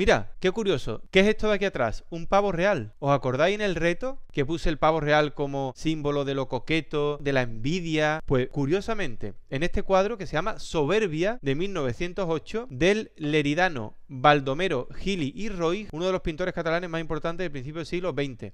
Mira, qué curioso. ¿Qué es esto de aquí atrás? Un pavo real. ¿Os acordáis en el reto que puse el pavo real como símbolo de lo coqueto, de la envidia? Pues curiosamente, en este cuadro que se llama Soberbia de 1908 del leridano Baldomero Gili y Roig, uno de los pintores catalanes más importantes del principio del siglo XX.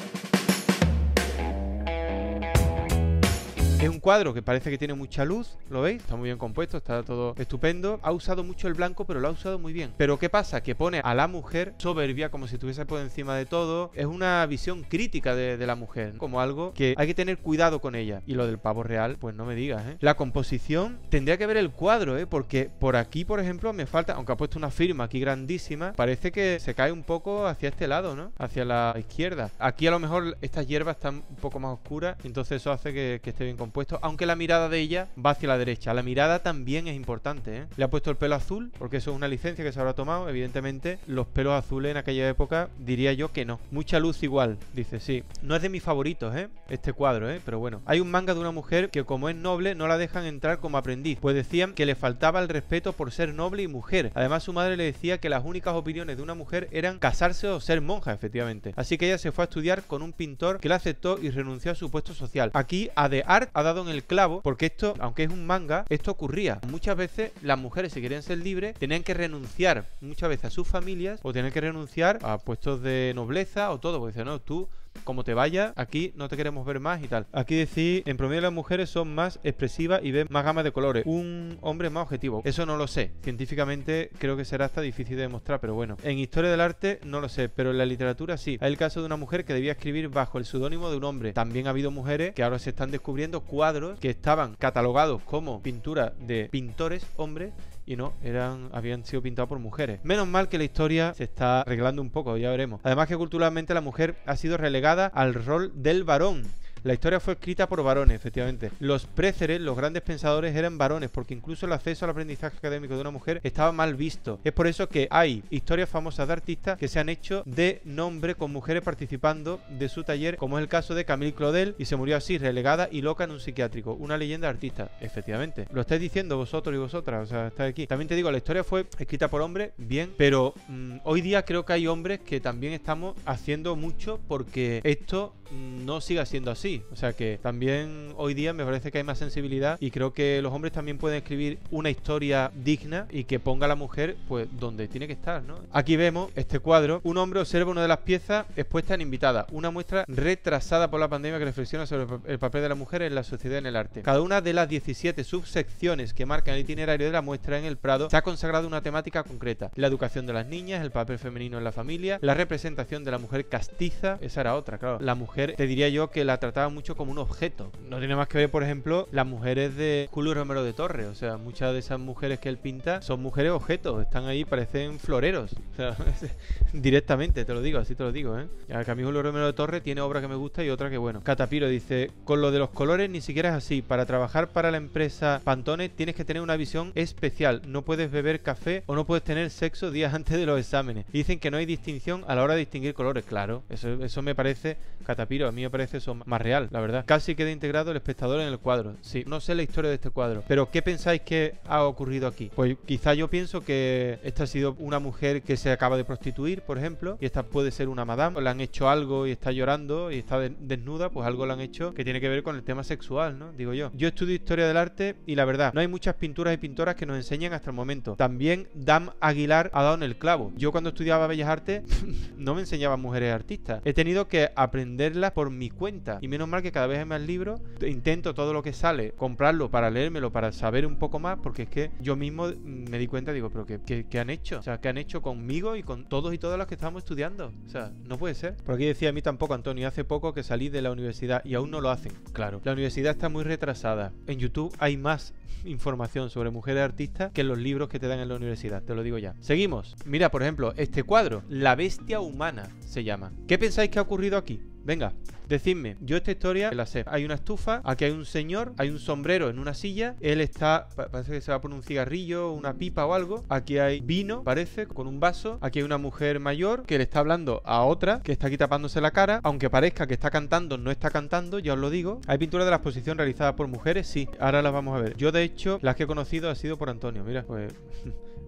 Es un cuadro que parece que tiene mucha luz, ¿lo veis? Está muy bien compuesto, está todo estupendo. Ha usado mucho el blanco, pero lo ha usado muy bien. Pero ¿qué pasa? Que pone a la mujer soberbia, como si estuviese por encima de todo. Es una visión crítica de la mujer, como algo que hay que tener cuidado con ella. Y lo del pavo real, pues no me digas, ¿eh? La composición, tendría que ver el cuadro, ¿eh? Porque por aquí, por ejemplo, me falta, aunque ha puesto una firma aquí grandísima, parece que se cae un poco hacia este lado, ¿no? Hacia la izquierda. Aquí a lo mejor estas hierbas están un poco más oscuras, entonces eso hace que esté bien compuesto. Aunque la mirada de ella va hacia la derecha. La mirada también es importante, ¿eh? Le ha puesto el pelo azul, porque eso es una licencia que se habrá tomado. Evidentemente, los pelos azules en aquella época, diría yo que no. Mucha luz igual, dice, sí. No es de mis favoritos, ¿eh? Este cuadro, ¿eh? Pero bueno. Hay un manga de una mujer que, como es noble, no la dejan entrar como aprendiz, pues decían que le faltaba el respeto por ser noble y mujer. Además, su madre le decía que las únicas opiniones de una mujer eran casarse o ser monja, efectivamente. Así que ella se fue a estudiar con un pintor que la aceptó y renunció a su puesto social. Aquí, Ade Art ha dado en el clavo, porque esto, aunque es un manga, esto ocurría. Muchas veces las mujeres, si querían ser libres, tenían que renunciar muchas veces a sus familias o tenían que renunciar a puestos de nobleza o todo, porque dicen, no, tú como te vayas, aquí no te queremos ver más y tal. Aquí decís, en promedio las mujeres son más expresivas y ven más gamas de colores. Un hombre más objetivo. Eso no lo sé. Científicamente creo que será hasta difícil de demostrar, pero bueno. En historia del arte no lo sé, pero en la literatura sí. Hay el caso de una mujer que debía escribir bajo el seudónimo de un hombre. También ha habido mujeres que ahora se están descubriendo cuadros que estaban catalogados como pintura de pintores hombres y no, habían sido pintados por mujeres. Menos mal que la historia se está arreglando un poco, ya veremos. Además que culturalmente la mujer ha sido relegada al rol del varón. La historia fue escrita por varones, efectivamente. Los préceres, los grandes pensadores, eran varones, porque incluso el acceso al aprendizaje académico de una mujer estaba mal visto. Es por eso que hay historias famosas de artistas que se han hecho de nombre con mujeres participando de su taller, como es el caso de Camille Claudel, y se murió así, relegada y loca en un psiquiátrico. Una leyenda artista, efectivamente. Lo estáis diciendo vosotros y vosotras, o sea, estáis aquí. También te digo, la historia fue escrita por hombres, bien, pero hoy día creo que hay hombres que también estamos haciendo mucho porque esto no siga siendo así. O sea que también hoy día me parece que hay más sensibilidad y creo que los hombres también pueden escribir una historia digna y que ponga a la mujer pues donde tiene que estar, ¿no? Aquí vemos este cuadro. Un hombre observa una de las piezas expuestas en Invitada, una muestra retrasada por la pandemia que reflexiona sobre el papel de la mujer en la sociedad y en el arte. Cada una de las 17 subsecciones que marcan el itinerario de la muestra en el Prado se ha consagrado una temática concreta: la educación de las niñas, el papel femenino en la familia, la representación de la mujer castiza. Esa era otra, claro. La mujer, te diría yo que la trataba mucho como un objeto. No tiene más que ver, por ejemplo, las mujeres de Julio Romero de Torres. O sea, muchas de esas mujeres que él pinta son mujeres objetos. Están ahí, parecen floreros. O sea, directamente, te lo digo, así te lo digo, ¿eh? Que a mí Julio Romero de Torres tiene obra que me gusta y otra que, bueno. Catapiro dice, con lo de los colores ni siquiera es así. Para trabajar para la empresa Pantone tienes que tener una visión especial. No puedes beber café o no puedes tener sexo días antes de los exámenes. Y dicen que no hay distinción a la hora de distinguir colores. Claro, eso me parece, Catapiro, a mí me parece eso más real, la verdad. Casi queda integrado el espectador en el cuadro. Sí, no sé la historia de este cuadro, pero ¿qué pensáis que ha ocurrido aquí? Pues quizá yo pienso que esta ha sido una mujer que se acaba de prostituir, por ejemplo, y esta puede ser una madame. Le han hecho algo y está llorando y está desnuda, pues algo le han hecho que tiene que ver con el tema sexual, ¿no? Digo yo. Yo estudio historia del arte y la verdad, no hay muchas pinturas y pintoras que nos enseñen hasta el momento. También Dam Aguilar ha dado en el clavo. Yo cuando estudiaba Bellas Artes no me enseñaban mujeres artistas. He tenido que aprenderlas por mi cuenta y menos mal que cada vez hay más libros. Intento todo lo que sale comprarlo para leérmelo, para saber un poco más, porque es que yo mismo me di cuenta, digo, pero ¿qué han hecho? O sea, ¿qué han hecho conmigo y con todos y todas las que estamos estudiando? O sea, no puede ser. Por aquí decía, a mí tampoco, Antonio, hace poco que salí de la universidad y aún no lo hacen. Claro, la universidad está muy retrasada. En YouTube hay más información sobre mujeres artistas que en los libros que te dan en la universidad, te lo digo ya. Seguimos. Mira, por ejemplo, este cuadro, La bestia humana se llama. ¿Qué pensáis que ha ocurrido aquí? Venga, decidme. Yo esta historia la sé. Hay una estufa, aquí hay un señor, hay un sombrero en una silla, él está, parece que se va por un cigarrillo, una pipa o algo. Aquí hay vino, parece, con un vaso. Aquí hay una mujer mayor que le está hablando a otra que está aquí tapándose la cara. Aunque parezca que está cantando, no está cantando, ya os lo digo. Hay pintura de la exposición realizada por mujeres, sí. Ahora las vamos a ver. Yo, de hecho, las que he conocido ha sido por Antonio. Mira, pues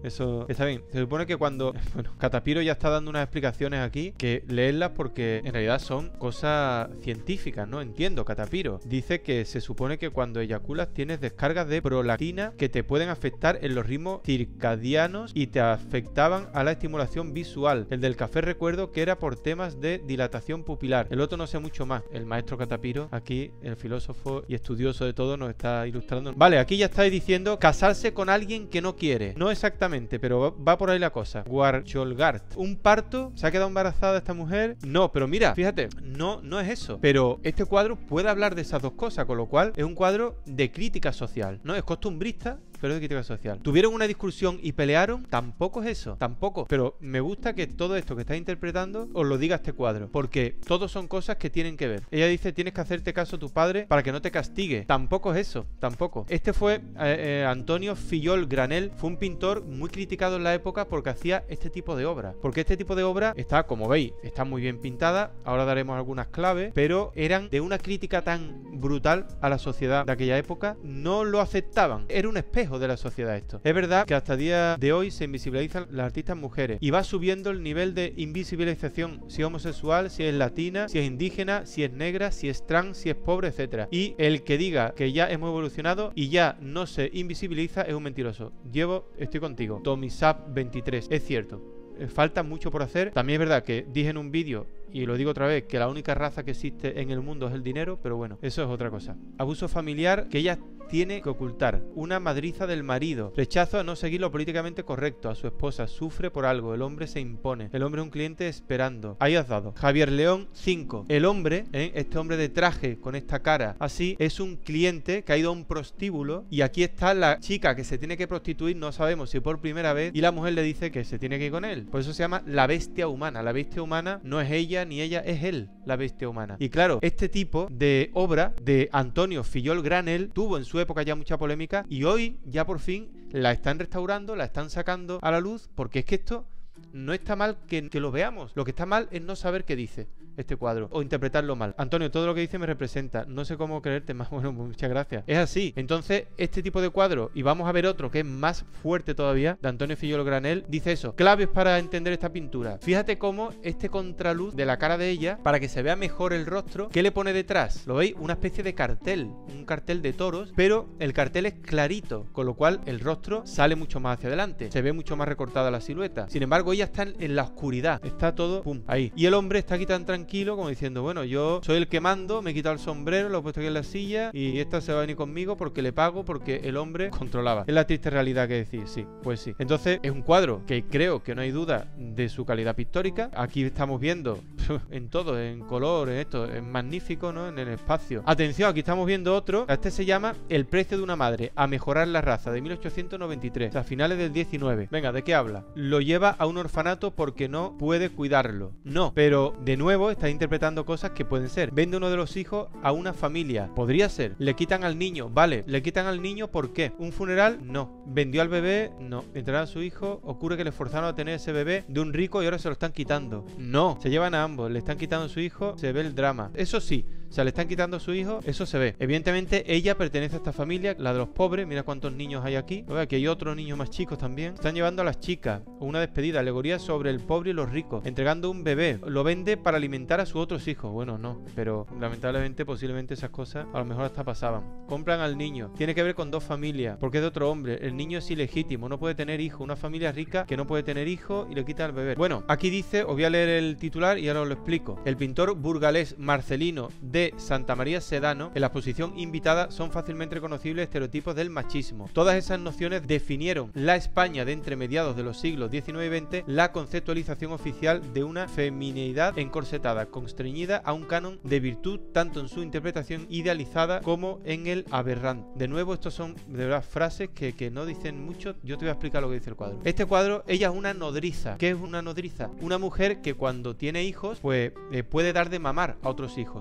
Eso está bien. Se supone que cuando... Bueno, Catapiro ya está dando unas explicaciones aquí, que leedlas porque en realidad son cosas científicas, ¿no? Entiendo, Catapiro. Dice que se supone que cuando eyaculas tienes descargas de prolactina que te pueden afectar en los ritmos circadianos y te afectaban a la estimulación visual. El del café recuerdo que era por temas de dilatación pupilar. El otro no sé mucho más. El maestro Catapiro, aquí, el filósofo y estudioso de todo, nos está ilustrando. Vale, aquí ya estáis diciendo casarse con alguien que no quiere. No exactamente, pero va por ahí la cosa. Guarcholgart. ¿Un parto? ¿Se ha quedado embarazada esta mujer? No, pero mira, fíjate, no es eso. Pero este cuadro puede hablar de esas dos cosas, con lo cual es un cuadro de crítica social. No es costumbrista, pero de crítica social. ¿Tuvieron una discusión y pelearon? Tampoco es eso, tampoco. Pero me gusta que todo esto que está interpretando os lo diga este cuadro, porque todos son cosas que tienen que ver. Ella dice, tienes que hacerte caso a tu padre para que no te castigue. Tampoco es eso, tampoco. Este fue Antonio Fillol Granell, fue un pintor muy criticado en la época porque hacía este tipo de obras. Porque este tipo de obra está, como veis, está muy bien pintada. Ahora daremos algunas claves, pero eran de una crítica tan brutal a la sociedad de aquella época, no lo aceptaban. Era un espejo de la sociedad esto. Es verdad que hasta el día de hoy se invisibilizan las artistas mujeres y va subiendo el nivel de invisibilización, si es homosexual, si es latina, si es indígena, si es negra, si es trans, si es pobre, etcétera. Y el que diga que ya hemos evolucionado y ya no se invisibiliza es un mentiroso. Estoy contigo. Tomisap 23. Es cierto. Falta mucho por hacer. También es verdad que dije en un vídeo, y lo digo otra vez, que la única raza que existe en el mundo es el dinero, pero bueno, eso es otra cosa. Abuso familiar que ella tiene que ocultar. Una madriza del marido. Rechazo a no seguir lo políticamente correcto. A su esposa. Sufre por algo. El hombre se impone. El hombre es un cliente esperando. Ahí has dado. Javier León 5. El hombre, este hombre de traje con esta cara así, es un cliente que ha ido a un prostíbulo y aquí está la chica que se tiene que prostituir, no sabemos si por primera vez, y la mujer le dice que se tiene que ir con él. Por eso se llama la bestia humana. La bestia humana no es ella ni ella, es él, la bestia humana. Y claro, este tipo de obra de Antonio Fillol Granell tuvo en su época ya mucha polémica y hoy ya por fin la están restaurando, la están sacando a la luz, porque es que esto no está mal que lo veamos. Lo que está mal es no saber qué dice este cuadro o interpretarlo mal. Antonio, todo lo que dice me representa. No sé cómo creerte más. Bueno, muchas gracias. Es así. Entonces, este tipo de cuadro, y vamos a ver otro que es más fuerte todavía, de Antonio Fillol Granell, dice eso. Claves para entender esta pintura. Fíjate cómo este contraluz de la cara de ella, para que se vea mejor el rostro, ¿qué le pone detrás? ¿Lo veis? Una especie de cartel. Un cartel de toros, pero el cartel es clarito, con lo cual el rostro sale mucho más hacia adelante. Se ve mucho más recortada la silueta. Sin embargo, ella está en la oscuridad. Está todo, pum, ahí. Y el hombre está aquí tan tranquilo como diciendo, bueno, yo soy el que mando, me he quitado el sombrero, lo he puesto aquí en la silla y esta se va a venir conmigo porque le pago, porque el hombre controlaba. Es la triste realidad que decir, sí, pues sí. Entonces es un cuadro que creo que no hay duda de su calidad pictórica. Aquí estamos viendo en todo, en color, en esto, es magnífico, ¿no? En el espacio. Atención, aquí estamos viendo otro. Este se llama El precio de una madre, a mejorar la raza, de 1893, o sea, finales del 19. Venga, ¿de qué habla? Lo lleva a un orfanato porque no puede cuidarlo. No, pero de nuevo está interpretando cosas que pueden ser. Vende uno de los hijos a una familia. Podría ser. Le quitan al niño. Vale. ¿Le quitan al niño por qué? ¿Un funeral? No. ¿Vendió al bebé? No. ¿Entrenar a su hijo? ¿Ocurre que le forzaron a tener ese bebé de un rico y ahora se lo están quitando? No. Se llevan a ambos. Le están quitando a su hijo. Se ve el drama. Eso sí. O sea, le están quitando a su hijo, eso se ve. Evidentemente, ella pertenece a esta familia, la de los pobres. Mira cuántos niños hay aquí. Aquí hay otros niños más chicos también. Están llevando a las chicas. Una despedida, alegoría sobre el pobre y los ricos. Entregando un bebé. Lo vende para alimentar a sus otros hijos. Bueno, no. Pero lamentablemente, posiblemente esas cosas a lo mejor hasta pasaban. Compran al niño. Tiene que ver con dos familias. Porque es de otro hombre. El niño es ilegítimo. No puede tener hijo. Una familia rica que no puede tener hijo y le quita al bebé. Bueno, aquí dice, os voy a leer el titular y ahora os lo explico. El pintor burgalés Marcelino de Santa María Sedano, en la exposición invitada son fácilmente reconocibles estereotipos del machismo. Todas esas nociones definieron la España de entre mediados de los siglos XIX y XX, la conceptualización oficial de una femineidad encorsetada, constreñida a un canon de virtud, tanto en su interpretación idealizada como en el aberrante. De nuevo, estos son de verdad frases que no dicen mucho. Yo te voy a explicar lo que dice el cuadro. Este cuadro, ella es una nodriza. ¿Qué es una nodriza? Una mujer que cuando tiene hijos, pues puede dar de mamar a otros hijos. Y esta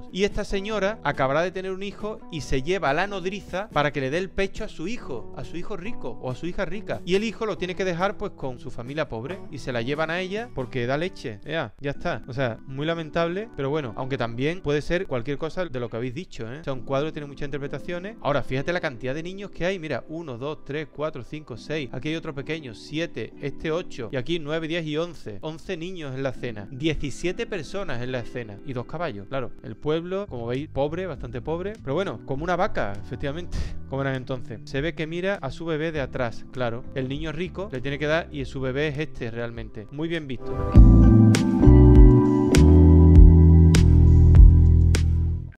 señora acabará de tener un hijo y se lleva a la nodriza para que le dé el pecho a su hijo rico o a su hija rica. Y el hijo lo tiene que dejar pues con su familia pobre y se la llevan a ella porque da leche. Ya está. O sea, muy lamentable, pero bueno, aunque también puede ser cualquier cosa de lo que habéis dicho, ¿eh? O sea, un cuadro tiene muchas interpretaciones. Ahora, fíjate la cantidad de niños que hay. Mira, 1, 2, 3, 4, 5, 6. Aquí hay otro pequeño, 7. Este 8. Y aquí 9, 10 y 11. 11 niños en la escena. 17 personas en la escena. Y 2 caballos. Claro, el pueblo, como veis, pobre, bastante pobre. Pero bueno, como una vaca, efectivamente. Como eran entonces. Se ve que mira a su bebé de atrás, claro. El niño rico le tiene que dar y su bebé es este realmente. Muy bien visto.